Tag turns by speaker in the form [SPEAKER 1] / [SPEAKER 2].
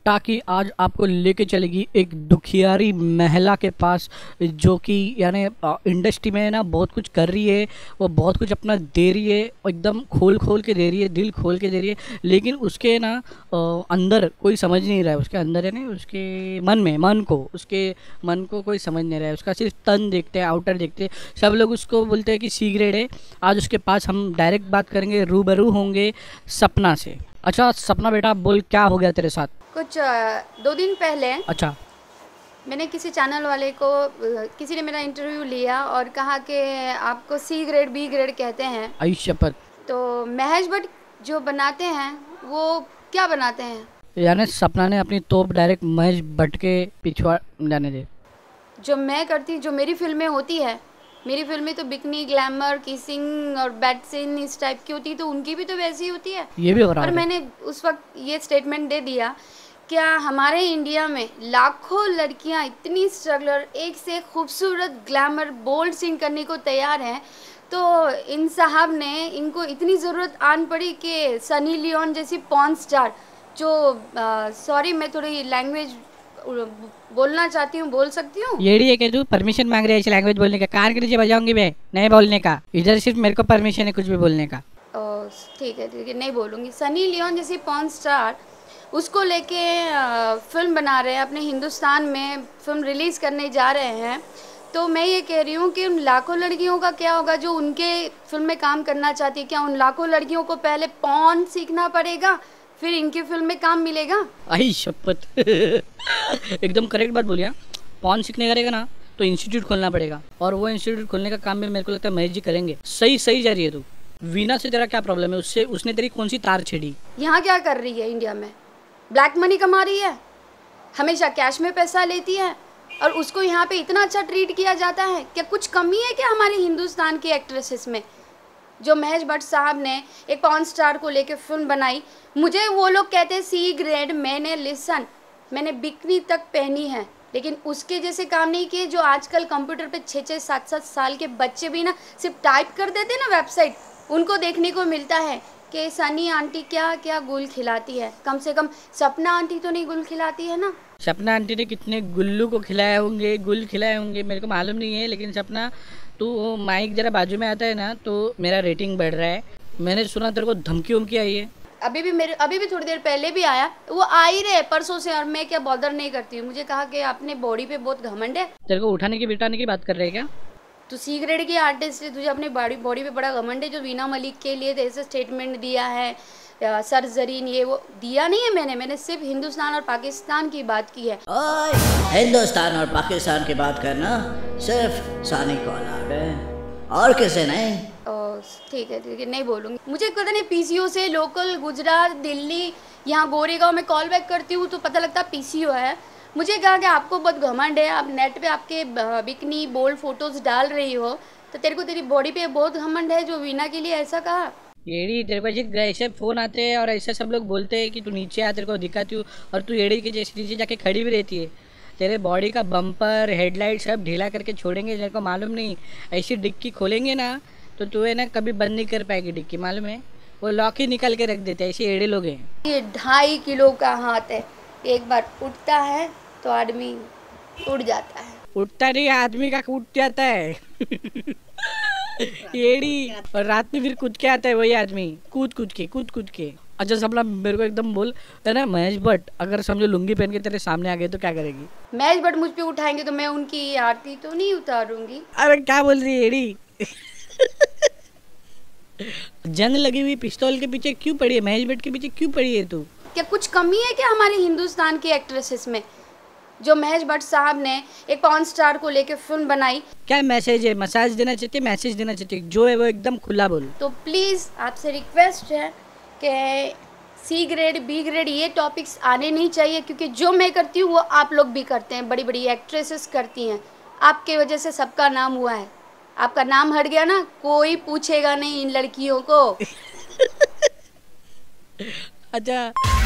[SPEAKER 1] ताकि आज आपको लेके चलेगी एक दुखियारी महिला के पास, जो कि यानी इंडस्ट्री में ना बहुत कुछ कर रही है, वो बहुत कुछ अपना दे रही है, एकदम खोल खोल के दे रही है, दिल खोल के दे रही है, लेकिन उसके ना अंदर कोई समझ नहीं रहा है, उसके अंदर है ना, उसके उसके मन को कोई समझ नहीं रहा है, उसका सिर्फ तन देखते हैं, आउटर देखते हैं, सब लोग उसको बोलते हैं कि सी ग्रेड है। आज उसके पास हम डायरेक्ट बात करेंगे, रूबरू होंगे सपना से। अच्छा सपना बेटा, बोल क्या हो गया तेरे साथ?
[SPEAKER 2] कुछ 2 दिन पहले
[SPEAKER 1] अच्छा।
[SPEAKER 2] मैंने किसी चैनल वाले को, किसी ने मेरा इंटरव्यू लिया और कहा कि आपको सी ग्रेड बी ग्रेड कहते हैं।
[SPEAKER 1] आयुष्य पर
[SPEAKER 2] तो महेश भट्ट जो बनाते हैं वो क्या बनाते हैं?
[SPEAKER 1] यानी सपना ने अपनी तोप डायरेक्ट महेश भट्ट के पिछवा जाने दे।
[SPEAKER 2] जो मैं करती, जो मेरी फिल्में होती है, मेरी फिल्में तो बिकनी, ग्लैमर, किसिंग और बैड सीन इस टाइप की होती है, तो उनकी भी तो वैसी ही होती है।
[SPEAKER 1] ये भी हो रहा
[SPEAKER 2] और
[SPEAKER 1] है।
[SPEAKER 2] मैंने उस वक्त ये स्टेटमेंट दे दिया, क्या हमारे इंडिया में लाखों लड़कियां इतनी स्ट्रगलर, एक से खूबसूरत, ग्लैमर, बोल्ड सीन करने को तैयार हैं, तो इन साहब ने, इनको इतनी ज़रूरत आन पड़ी कि सनी लियोन जैसी पॉर्न स्टार, जो सॉरी मैं थोड़ी लैंग्वेज बोलना चाहती हूँ, बोल सकती हूँ?
[SPEAKER 1] येड़ी है कि तू परमिशन मांग रही है ऐसी लैंग्वेज बोलने का? कार के नीचे बजाऊंगी मैं, नहीं बोलने का, इधर सिर्फ मेरे को परमिशन है कुछ भी बोलने का।
[SPEAKER 2] ठीक है, नहीं बोलूँगी। सनी लियोन जैसी पॉर्न स्टार, उसको लेके फिल्म बना रहे हैं, अपने हिंदुस्तान में फिल्म रिलीज़ करने जा रहे हैं। तो मैं ये कह रही हूँ कि उन लाखों लड़कियों का क्या होगा जो उनके फिल्म में काम करना चाहती है? क्या उन लाखों लड़कियों को पहले पॉर्न सीखना पड़ेगा, फिर इनकी फिल्म में काम मिलेगा?
[SPEAKER 1] आई शपथ एकदम करेक्ट बात बोलिया। पॉन सीखने करेगा ना तो इंस्टीट्यूट खोलना पड़ेगा, और वो इंस्टीट्यूट खोलने का काम भी मेरे को लगता है महेश जी करेंगे। सही सही जा रही है तू। वीना से तेरा क्या प्रॉब्लम है? उससे उसने तेरी कौन सी तार छेड़ी?
[SPEAKER 2] यहाँ क्या कर रही है? इंडिया में ब्लैक मनी कमा रही है, हमेशा कैश में पैसा लेती है, और उसको यहाँ पे इतना अच्छा ट्रीट किया जाता है। क्या कुछ कमी है क्या हमारे हिंदुस्तान की एक्ट्रेसेस में? जो महेश भट्ट साहब ने एक पॉर्न स्टार को लेके फिल्म बनाई, मुझे वो लोग कहते हैं सी ग्रेड, मैंने बिकनी तक पहनी है, लेकिन उसके जैसे काम नहीं किए जो आजकल कंप्यूटर पे 6-6, 7-7 साल के बच्चे भी ना सिर्फ टाइप कर देते ना वेबसाइट, उनको देखने को मिलता है कि सनी आंटी क्या क्या गुल खिलाती है। कम से कम सपना आंटी तो नहीं गुल खिलाती है ना?
[SPEAKER 1] सपना आंटी ने कितने गुल्लू को खिलाए होंगे, गुल खिलाए होंगे, मेरे को मालूम नहीं है, लेकिन सपना तू माइक जरा बाजू में आता है ना तो मेरा रेटिंग बढ़ रहा है। मैंने सुना तेरे को धमकी उमकी आई है।
[SPEAKER 2] अभी भी थोड़ी देर पहले भी आया, वो आ ही रहे परसों से, और मैं क्या बॉदर नहीं करती हूँ। मुझे कहा कि आपने बॉडी पे बहुत घमंड है।
[SPEAKER 1] तेरे को उठाने की बिठाने की बात कर रहे हैं क्या?
[SPEAKER 2] तू सी ग्रेड की आर्टिस्ट है, तुझे अपने बॉडी पे बड़ा घमंड है। जो वीना मलिक के लिए ऐसे स्टेटमेंट दिया है, सर जरीन, ये वो दिया नहीं है मैंने सिर्फ हिंदुस्तान और पाकिस्तान की बात की है।
[SPEAKER 3] हिंदुस्तान और पाकिस्तान की बात करना सिर्फ सानी को अलाउड है, और किसे नहीं।
[SPEAKER 2] ठीक है, नहीं बोलूँगी। मुझे पता नहीं, पीसीओ से लोकल गुजरात, दिल्ली, यहाँ गोरेगांव में कॉल बैक करती हूँ तो पता लगता पीसीओ है। मुझे कहा कि आपको बहुत घमंड है, आप नेट पे आपके बिकनी बोल्ड फोटोज डाल रही हो, तो तेरे को तेरी बॉडी पे बहुत घमंड है, जो वीना के लिए ऐसा कहा।
[SPEAKER 1] येड़ी, तेरे को ऐसे फोन आते हैं और ऐसे सब लोग बोलते हैं कि तू नीचे आ, तेरे को दिखाती हूँ, और तू येड़ी के जैसे नीचे जाके खड़ी भी रहती है। तेरे बॉडी का बम्पर, हेडलाइट सब ढीला करके छोड़ेंगे, तेरे को मालूम नहीं? ऐसी डिक्की खोलेंगे ना तो तू है ना कभी बंद नहीं कर पाएगी डिक्की, मालूम है? वो लॉक ही निकाल के रख देते हैं, ऐसे एड़े लोग हैं।
[SPEAKER 2] ये 2.5 किलो का हाथ है, एक बार उठता है तो आदमी उड़ जाता है।
[SPEAKER 1] उठता नहीं, आदमी का उठ जाता है एड़ी, और रात में फिर कूद के आता है वही आदमी, कूद कूद के। अच्छा सपना, मेरे को एकदम बोल, है ना, महेश भट्ट अगर समझो लुंगी पहन के तेरे सामने आ गए तो क्या करेगी?
[SPEAKER 2] महेश भट्ट मुझ पे उठाएंगे तो मैं उनकी आरती तो नहीं उतारूंगी।
[SPEAKER 1] अरे क्या बोल रही है एड़ी जंग लगी हुई पिस्तौल के पीछे क्यों पड़ी है? महेश भट्ट के पीछे क्यों पड़ी है तू?
[SPEAKER 2] क्या कुछ कमी है क्या हमारे हिंदुस्तान की एक्ट्रेसेस में? जो महेश भट्ट साहब ने एक पॉर्न स्टार को लेके फिल्म बनाई,
[SPEAKER 1] क्या मैसेज है? मसाज देना चाहती है, मैसेज देना चाहती है, जो है वो एकदम खुला बोल।
[SPEAKER 2] तो प्लीज़ आपसे रिक्वेस्ट है कि सी ग्रेड बी ग्रेड ये टॉपिक्स आने नहीं चाहिए, क्योंकि जो मैं करती हूँ वो आप लोग भी करते हैं, बड़ी बड़ी एक्ट्रेसेस करती हैं। आपके वजह से सबका नाम हुआ है, आपका नाम हट गया ना, कोई पूछेगा नहीं इन लड़कियों को।
[SPEAKER 1] अच्छा